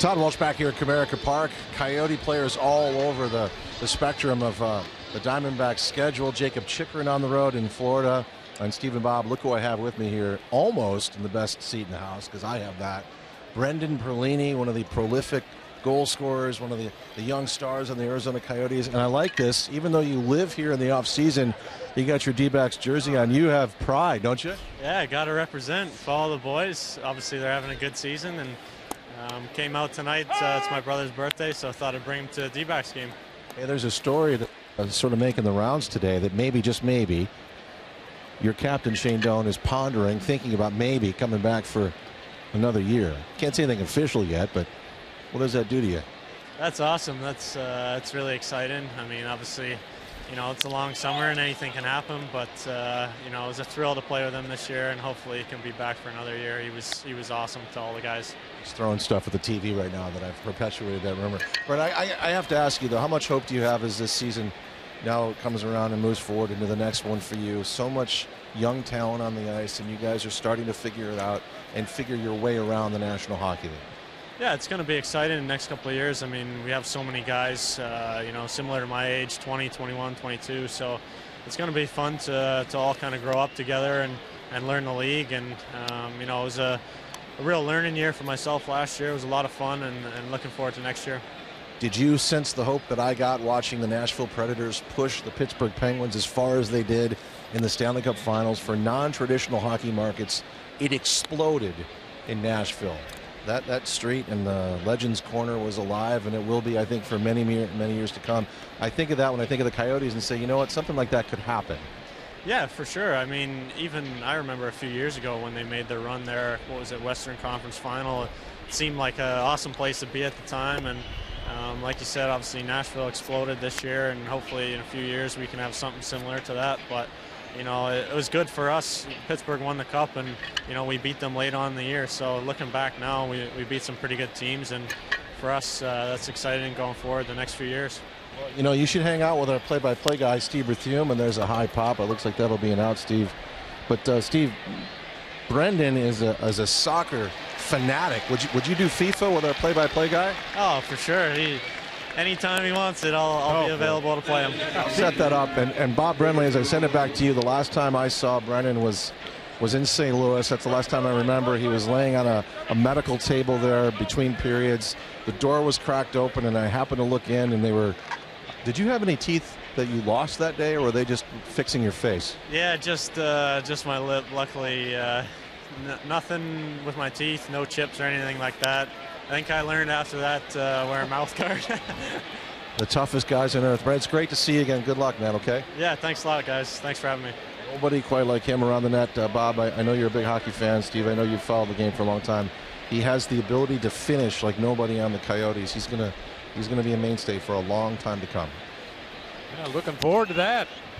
Todd Walsh back here at Comerica Park. Coyote players all over the spectrum of the Diamondbacks schedule. Jacob Chychrun on the road in Florida. And Steve and Bob, look who I have with me here, almost in the best seat in the house, because I have that. Brendan Perlini, one of the prolific goal scorers, one of the young stars on the Arizona Coyotes. And I like this, even though you live here in the offseason, you got your D-backs jersey on. You have pride, don't you? Yeah, got to represent, follow the boys. Obviously, they're having a good season, and came out tonight. It's my brother's birthday, so I thought I'd bring him to a D-backs game. Hey, there's a story that's sort of making the rounds today that maybe, just maybe, your captain, Shane Doan, is pondering, thinking about maybe coming back for another year. Can't say anything official yet, but what does that do to you? That's awesome. That's it's really exciting. I mean, obviously, you know, it's a long summer and anything can happen, but you know, it was a thrill to play with him this year, and hopefully he can be back for another year. He was awesome to all the guys. He's throwing stuff at the TV right now that I've perpetuated that rumor. But I have to ask you, though, how much hope do you have as this season now comes around and moves forward into the next one for you? So much young talent on the ice, and you guys are starting to figure it out and figure your way around the National Hockey League. Yeah, it's going to be exciting in the next couple of years. I mean, we have so many guys, you know, similar to my age, 20, 21, 22. So it's going to be fun to all kind of grow up together and learn the league. And, you know, it was a real learning year for myself last year. It was a lot of fun, and looking forward to next year. Did you sense the hope that I got watching the Nashville Predators push the Pittsburgh Penguins as far as they did in the Stanley Cup Finals? For non-traditional hockey markets, it exploded in Nashville. That street and the Legends Corner was alive, and it will be, I think, for many years to come. I think of that when I think of the Coyotes and say, you know what, something like that could happen. Yeah, for sure. I mean, even I remember a few years ago when they made their run there, what was it, Western Conference Final. It seemed like an awesome place to be at the time, and like you said, obviously Nashville exploded this year, and hopefully in a few years we can have something similar to that. But you know, it was good for us. Pittsburgh won the Cup, and you know, we beat them late on in the year. So looking back now, we beat some pretty good teams, and for us, that's exciting going forward the next few years. Well, you know, you should hang out with our play-by-play guy, Steve Berthiaume, and there's a high pop. It looks like that'll be an out, Steve. But Steve, Brendan is a soccer fanatic. Would you do FIFA with our play-by-play guy? Oh, for sure. Anytime he wants it, I'll be available to play him. I'll set that up. And Bob Brenly, as I send it back to you, the last time I saw Brendan was in St. Louis. That's the last time I remember. He was laying on a medical table there between periods. The door was cracked open, and I happened to look in, and they were... Did you have any teeth that you lost that day, or were they just fixing your face? Yeah, just my lip. Luckily, nothing with my teeth, no chips or anything like that. I think I learned after that wear a mouth guard. The toughest guys on earth. Brad, it's great to see you again. Good luck, man, okay? Yeah, thanks a lot, guys. Thanks for having me. Nobody quite like him around the net. Bob, I know you're a big hockey fan. Steve, I know you've followed the game for a long time. He has the ability to finish like nobody on the Coyotes. He's gonna be a mainstay for a long time to come. Yeah, looking forward to that.